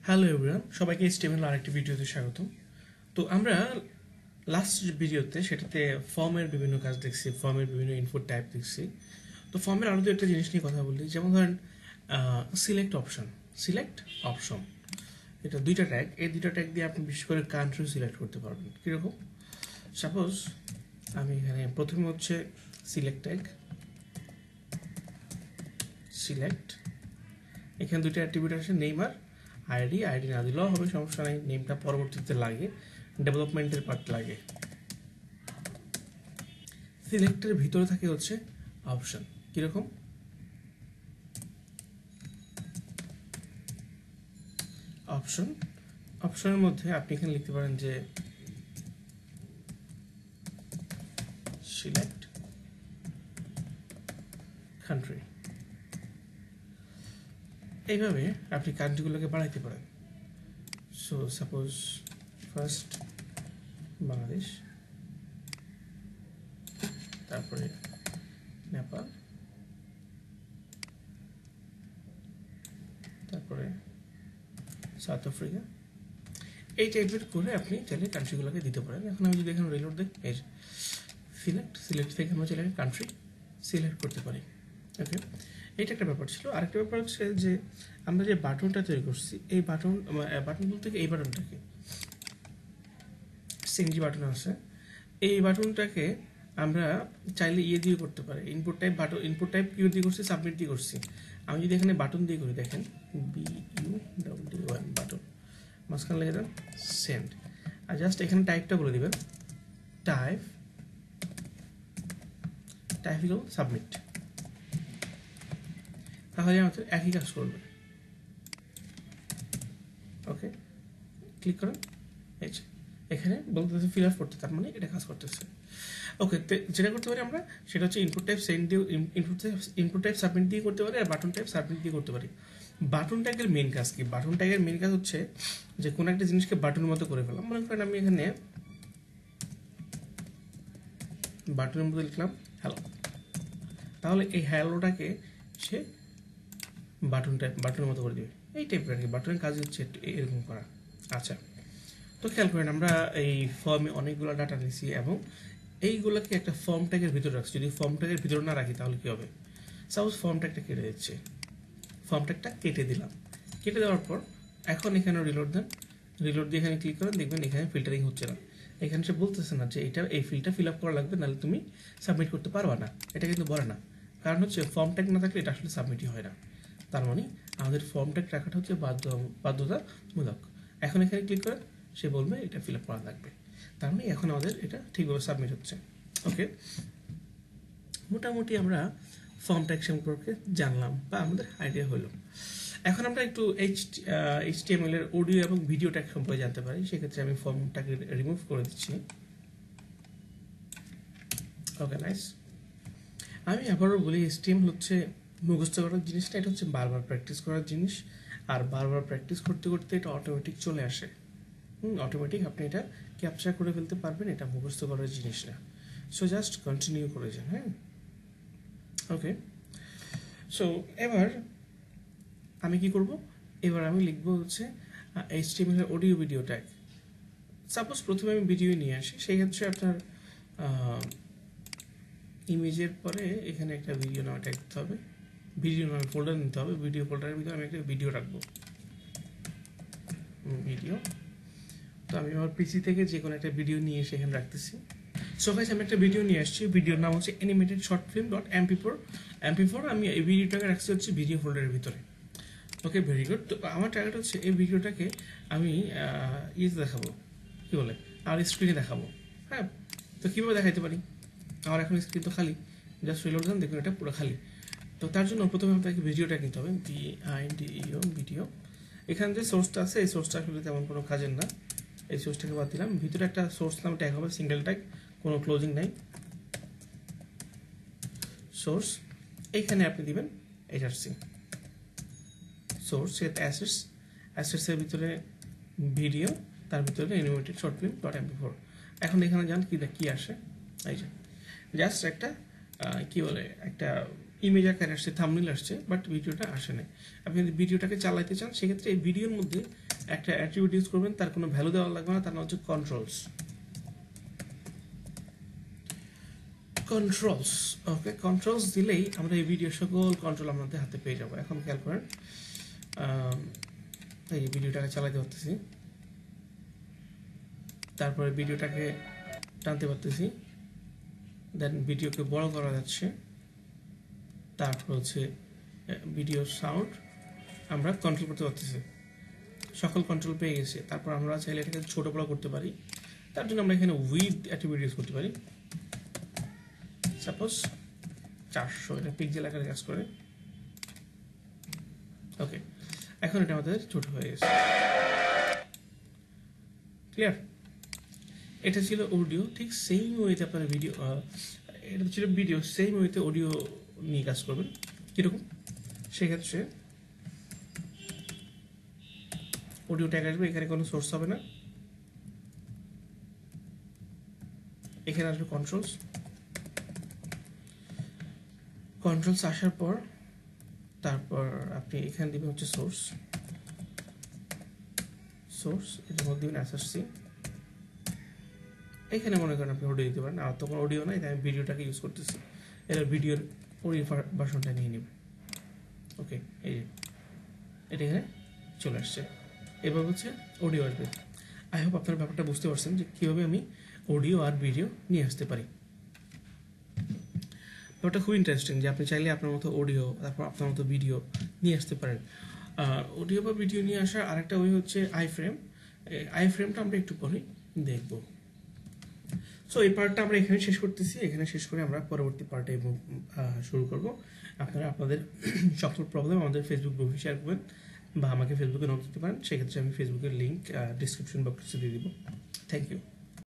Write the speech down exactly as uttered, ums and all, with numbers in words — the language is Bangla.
হ্যালো এভরিওয়ান, সবাইকে এইচটিএমএল আরেকটি ভিডিওতে স্বাগতম। তো আমরা লাস্ট ভিডিওতে সেটাতে ফর্মের বিভিন্ন কাজ দেখছি, ফর্মের বিভিন্ন ইনপুট টাইপ দেখছি। তো ফর্মের আরও দু একটা জিনিস নিয়ে কথা বলি, যেমন ধরেন সিলেক্ট অপশন সিলেক্ট অপশন এটা দুইটা ট্যাগ, এই দুইটা ট্যাগ দিয়ে আপনি বিশেষ করে কান্ট্রি সিলেক্ট করতে পারবেন। কীরকম? সাপোজ আমি এখানে প্রথমে হচ্ছে সিলেক্ট ট্যাগ সিলেক্ট, এখানে দুইটা অ্যাট্রিবিউট আছে, নেম আর আইডি। আইডি না দিলেও হবে, সমস্যা নেই, নেমটা পরবর্তীতে লাগে, ডেভেলপমেন্টের পার্ট লাগে। সিলেক্টের ভিতরে থাকে হচ্ছে অপশন। কিরকম? অপশন অপশনের মধ্যে আপনি এখানে লিখতে পারেন যে সিলেক্ট কান্ট্রি। এইভাবে আপনি কান্ট্রিগুলোকে বাড়াইতে পারেন। সো সাপোজ ফার্স্ট বাংলাদেশ, তারপরে নেপাল, তারপরে সাউথ আফ্রিকা। এই টাইপের করে আপনি চাইলে কান্ট্রিগুলোকে দিতে পারেন। এখন আমি যদি এখানে রিলোড দিই, এই সিলেক্ট সিলেক্ট থেকে আমরা চাইলে কান্ট্রি সিলেক্ট করতে পারি। ওকে, এইটা একটা ব্যাপার ছিল। আরেকটা ব্যাপার হচ্ছে যে আমরা যে বাটনটা তৈরি করছি, এই বাটন বাটন বলতে এই বাটনটাকে সিএনজি বাটন আছে, এই বাটনটাকে আমরা চাইলে ইয়ে দিয়ে করতে পারি, input type button. Input type Q দিয়ে করছি, সাবমিট দিয়ে করছি। আমি যদি এখানে বাটন দিয়ে করি, দেখেন B U W one button, মাঝখানে লিখে দেন সেন্ড, আর জাস্ট এখানে টাইপটা বলে দিবেন, টাইপ টাইপ ইকুয়াল সাবমিট। তাহলে আমাদের একই কাজ করবে। ওকে, ক্লিক করেন, এই যে এখানে বলতেছে ফিল আপ করতে, তার মানে এটা কাজ করতেছে। ওকে, যেটা করতে পারি আমরা সেটা হচ্ছে ইনপুট টাইপ সেন্ড দিয়ে, ইনপুট ইনপুট টাইপ সাবমিট দিয়ে করতে পারি, আর বাটন টাইপ সাবমিট দিয়ে করতে পারি। বাটন ট্যাগের মেন কাজ কি? বাটন ট্যাগের মেন কাজ হচ্ছে যে কোনো একটা জিনিসকে বাটনের মতো করে ফেলাম। মনে করেন আমি এখানে বাটনের মতো লিখলাম হ্যালো, তাহলে এই হ্যালোটাকে সে বাটন টাইপ বাটনের মতো করে দেবে। এই টাইপের আর কি বাটনের কাজ হচ্ছে এরকম করা। আচ্ছা, তো খেয়াল করেন আমরা এই ফর্মে অনেকগুলো ডাটা নিছি এবং এইগুলোকে একটা ফর্ম ট্যাগের ভিতরে রাখছি। যদি ফর্ম ট্যাগের ভিতরে না রাখি তাহলে কি হবে? সাপোজ ফর্ম ট্যাগটা কেটে দিচ্ছে, ফর্ম ট্যাগটা কেটে দিলাম। কেটে দেওয়ার পর এখন এখানে রিলোড দেন, রিলোড দিয়ে এখানে ক্লিক করেন, দেখবেন এখানে ফিল্টারিং হচ্ছে না। এখানে সে বলতেছে না যে এটা এই ফিল্ডটা ফিল আপ করা লাগবে, নাহলে তুমি সাবমিট করতে পারবা না। এটা কিন্তু বলে না, কারণ হচ্ছে ফর্ম ট্যাগ না থাকলে এটা আসলে সাবমিটই হয় না। তার মানে আমাদের ফর্ম ট্যাগ রাখাটা হচ্ছে বাধ্য বাধ্যতামূলক। এখন এখানে ক্লিক করেন, সে বলবে এটা ফিল আপ করা লাগবে। তার মানে এখন আমাদের এটা ঠিকভাবে সাবমিট হচ্ছে। ওকে, মোটামুটি আমরা ফর্ম ট্যাগ সম্পর্কে জানলাম বা আমাদের আইডিয়া হলো। এখন আমরা একটু এইচ এইচটিএমএল এর অডিও এবং ভিডিও ট্যাগ সম্পর্কে জানতে পারি। সেক্ষেত্রে আমি ফর্ম ট্যাগ রিমুভ করে দিচ্ছি। Okay, nice. আমি আবারও বলি, এইচটিএমএল হচ্ছে মুখস্থ করার জিনিস না, এটা হচ্ছে বারবার প্র্যাকটিস করার জিনিস। আর বারবার প্র্যাকটিস করতে করতে এটা অটোমেটিক চলে আসে। হুম অটোমেটিক আপনি এটা ক্যাপচার করে ফেলতে পারবেন, এটা মুখস্থ করার জিনিস না। সো জাস্ট কন্টিনিউ করে যান। হ্যাঁ, ওকে। সো এবার আমি কি করব? এবার আমি লিখবো হচ্ছে এইচটিএমএল এর অডিও ভিডিও ট্যাগ। সাপোজ প্রথমে আমি ভিডিও নিয়ে আসি, সেই ক্ষেত্রে আপনার ইমেজের পরে এখানে একটা ভিডিও নামে ট্যাগ দিতে হবে, ভিডিও নামে ফোল্ডার নিতে হবে। ভিডিও ফোল্ডারের ভিতরে আমি একটা ভিডিও রাখবো, ভিডিও। তো আমি আমার পিসি থেকে যে কোনো একটা ভিডিও নিয়ে এসে এখানে রাখতেছি। সো গাইস, আমি একটা ভিডিও নিয়ে আসছি, ভিডিওর নাম হচ্ছে animated short film dot MP four MP four আমি এই ভিডিওটাকে রাখছি হচ্ছে ভিডিও ফোল্ডারের ভিতরে। Okay, very good. তো আমার টার্গেট হচ্ছে এই ভিডিওটাকে আমি ইয়েতে দেখাবো, কী বলে, আর স্ক্রিনে দেখাবো। হ্যাঁ, তো কীভাবে দেখাইতে পারি? আমার এখন স্ক্রিন তো খালি, জাস্ট রিলোড দেন, দেখুন এটা পুরো খালি। তো তার জন্য প্রথমে আপনাকে ভিডিওটা নিতে হবে, V I D E O video. এখানে যে সোর্সটা আছে, এই সোর্সটা আসলে তেমন কোনো কাজের না, এই সোর্সটাকে বাদ দিলাম। ভিতরে একটা সোর্স নাম ট্যাগ হবে, সিঙ্গেল ট্যাগ, কোনো ক্লোজিং নাই। সোর্স এইখানে আপনি দিবেন এইচআরসি সোর্স, অ্যাসেটস, অ্যাসেটসের ভিতরে ভিডিও, তার ভিতরে animated short film dot MP four. এখন এখানে যান, কি কি আসে, এই যে জাস্ট একটা কি বলে একটা ইমেজ আকারে আসছে, থাম্বনেল আসছে, বাট ভিডিওটা আসে না। আপনি যদি ভিডিওটাকে চালাইতে চান সেক্ষেত্রে এই ভিডিওর মধ্যে একটা অ্যাট্রিবিউট ইউজ করবেন, তার কোনো ভ্যালু দেওয়া লাগবে না, তার নাম হচ্ছে কন্ট্রোলস। কন্ট্রোলস ওকে, কন্ট্রোলস দিলেই আমরা এই ভিডিওর সকল কন্ট্রোল আমাদের হাতে পেয়ে যাবো। এখন খেয়াল করেন, এই ভিডিওটাকে চালাতে পারতেছি, তারপরে ভিডিওটাকে টানতে পারতেছি, দেন ভিডিওকে বড় করা যাচ্ছে, তারপর হচ্ছে ভিডিও সাউন্ড আমরা কন্ট্রোল করতে পারতেছি, সকল কন্ট্রোল পেয়ে গেছি। তারপর আমরা চাইলে এটাকে ছোট বড় করতে পারি, তার জন্য আমরা এখানে উইথ অ্যাট্রিবিউট ইউজ করতে পারি। সাপোজ চারশো, এটা পিক্সেল আকারে কাজ করে। ওকে, এখন এটা আমাদের ছোট হয়ে গেছে। ক্লিয়ার? এটা ছিল অডিও, ঠিক সেম ওয়েতে আপনার ভিডিও, এটা ছিল ভিডিও, সেম ওয়েতে অডিও নিয়ে কাজ করবেন। কীরকম? সেক্ষেত্রে অডিও ট্যাগ আসবে, এখানে কোনো সোর্স হবে না, এখানে আসবে কন্ট্রোলস। কন্ট্রোলস আসার পর তারপর আপনি এখানে দিবেন হচ্ছে সোর্স, সোর্স এটার মধ্যে দিবেন এসএসসি। এখানে মনে করেন আপনি অডিও দিতে পারেন, আর তখন অডিও নাই, তাই আমি ভিডিওটাকে ইউজ করতেছি, এর ভিডিওর অডিও ভার্সনটা নিয়ে নেব। ওকে, এই যে এটা এখানে চলে আসছে, এবার হচ্ছে অডিও আসবে। আই হোপ আপনার ব্যাপারটা বুঝতে পারছেন যে কীভাবে আমি অডিও আর ভিডিও নিয়ে আসতে পারি। ব্যাপারটা খুব ইন্টারেস্টিং যে আপনি চাইলে আপনার মতো অডিও, তারপর আপনার মতো ভিডিও নিয়ে আসতে পারেন। অডিও বা ভিডিও নিয়ে আসার আরেকটা ওয়ে হচ্ছে আই ফ্রেম। আই ফ্রেমটা আমরা একটু পরে দেখব। সো এই পার্টটা আমরা এখানে শেষ করতেছি, এখানে শেষ করে আমরা পরবর্তী পার্টে শুরু করব। আপনারা আপনাদের সকল প্রবলেম আমাদের ফেসবুক গ্রুপে শেয়ার করবেন বা আমাকে ফেসবুকে নোট দিতে পারেন, সেক্ষেত্রে আমি ফেসবুকের লিঙ্ক ডিসক্রিপশন বক্সে দিয়ে দিব। Thank you.